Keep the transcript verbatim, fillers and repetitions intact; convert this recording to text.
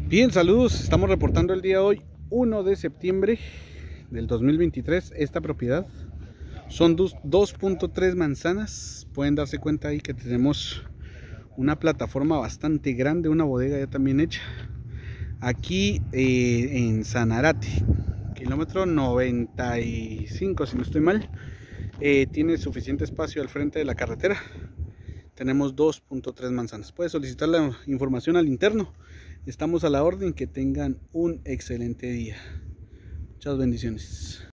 Bien, saludos. Estamos reportando el día de hoy, uno de septiembre del dos mil veintitrés. Esta propiedad son dos punto tres manzanas. Pueden darse cuenta ahí que tenemos una plataforma bastante grande, una bodega ya también hecha. Aquí eh, en Sanarate, kilómetro noventa y cinco, si no estoy mal. Eh, tiene suficiente espacio al frente de la carretera. Tenemos dos punto tres manzanas. Puedes solicitar la información al interno. Estamos a la orden. Que tengan un excelente día. Muchas bendiciones.